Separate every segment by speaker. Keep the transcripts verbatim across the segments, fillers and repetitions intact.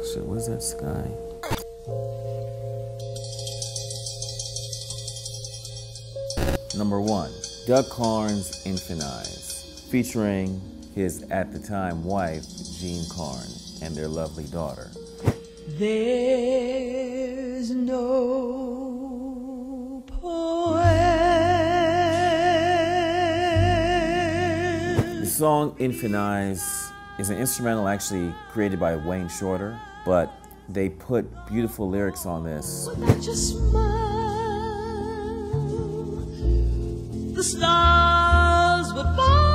Speaker 1: Shit, what is that sky? Number one, Doug Carn's Infant Eyes, featuring his, at the time, wife, Jean Carn, and their lovely daughter.
Speaker 2: There's no poem.
Speaker 1: The song Infant Eyes is an instrumental actually created by Wayne Shorter, but they put beautiful lyrics on this.
Speaker 2: Without your smile, the stars would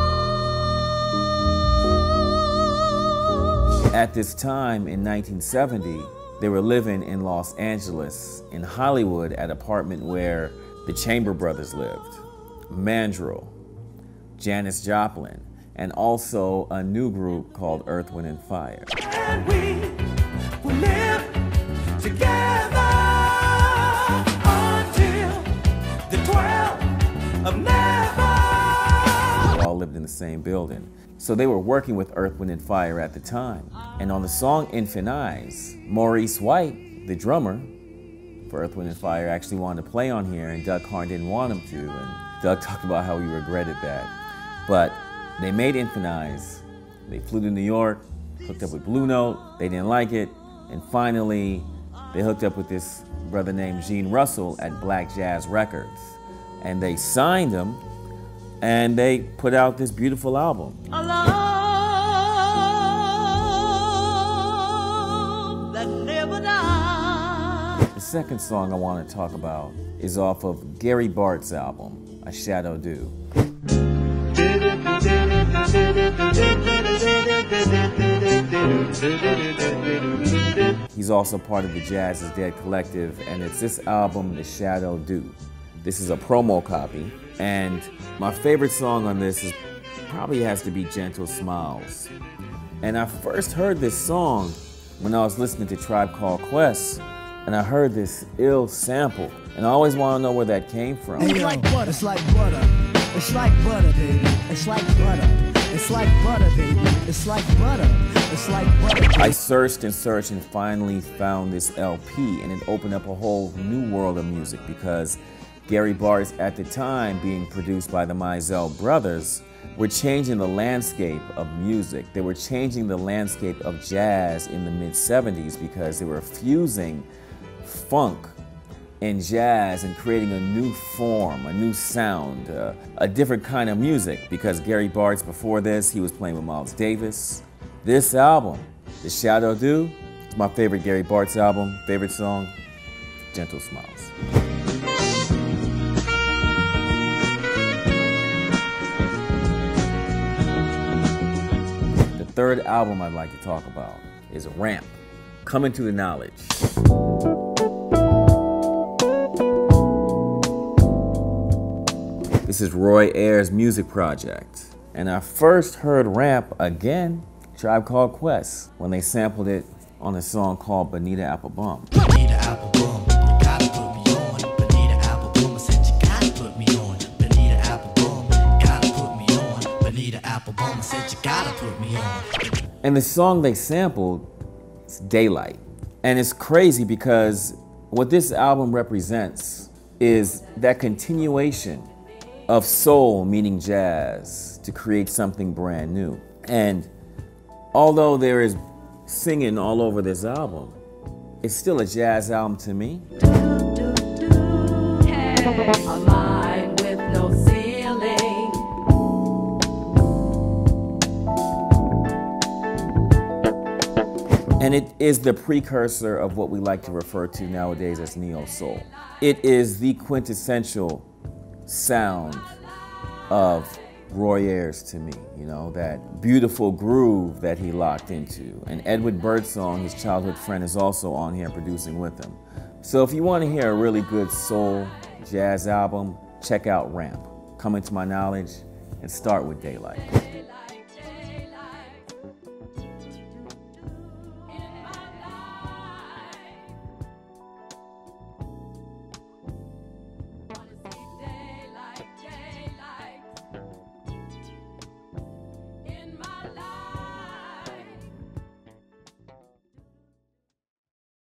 Speaker 2: fall.
Speaker 1: At this time in nineteen seventy, they were living in Los Angeles, in Hollywood, at an apartment where the Chamber Brothers lived, Mandrill, Janis Joplin, and also a new group called Earth, Wind and Fire.
Speaker 2: And we will live together until the twelve of never.
Speaker 1: They all lived in the same building. So they were working with Earth, Wind and Fire at the time. And on the song Infant Eyes, Maurice White, the drummer for Earth, Wind and Fire, actually wanted to play on here, and Doug Carn didn't want him to. And Doug talked about how he regretted that. But they made Infant Eyes. They flew to New York, hooked up with Blue Note. They didn't like it. And finally, they hooked up with this brother named Gene Russell at Black Jazz Records. And they signed him, and they put out this beautiful album.
Speaker 2: A love that never dies.
Speaker 1: The second song I want to talk about is off of Gary Bart's album, A Shadow Due. He's also part of the Jazz Is Dead collective, and it's this album, The Shadow Due. This is a promo copy, and my favorite song on this is probably has to be Gentle Smiles. And I first heard this song when I was listening to Tribe Called Quest, and I heard this ill sample, and I always want to know where that came from.
Speaker 3: It's like butter, it's like butter, it's like butter, baby, it's like butter, it's like butter, baby, it's like butter, it's like butter.
Speaker 1: I searched and searched and finally found this L P, and it opened up a whole new world of music, because Gary Bart's, at the time being produced by the Mizell brothers, were changing the landscape of music. They were changing the landscape of jazz in the mid seventies, because they were fusing funk and jazz and creating a new form, a new sound, uh, a different kind of music, because Gary Bart's, before this, he was playing with Miles Davis. This album, The Shadow Due, is my favorite Gary Bart's album. Favorite song, Gentle Smiles. The third album I'd like to talk about is Ramp, Coming to the Knowledge. This is Roy Ayers' music project. And I first heard Ramp again, Tribe Called Quest, when they sampled it on a song called Bonita Applebum.
Speaker 4: Bonita Applebum, you gotta put me on. Bonita Applebum, I said you gotta put me on. Bonita Applebum, gotta put me on. Bonita Applebum, I said you gotta put me on.
Speaker 1: And the song they sampled is Daylight. And it's crazy because what this album represents is that continuation of soul meeting jazz to create something brand new. And although there is singing all over this album, it's still a jazz album to me.
Speaker 5: Do, do, do. Hey, a mind with no ceiling.
Speaker 1: And it is the precursor of what we like to refer to nowadays as neo soul. It is the quintessential sound of Roy Ayers to me, you know, that beautiful groove that he locked into. And Edward Birdsong, his childhood friend, is also on here producing with him. So if you want to hear a really good soul jazz album, check out Ramp, Coming to My Knowledge, and start with Daylight.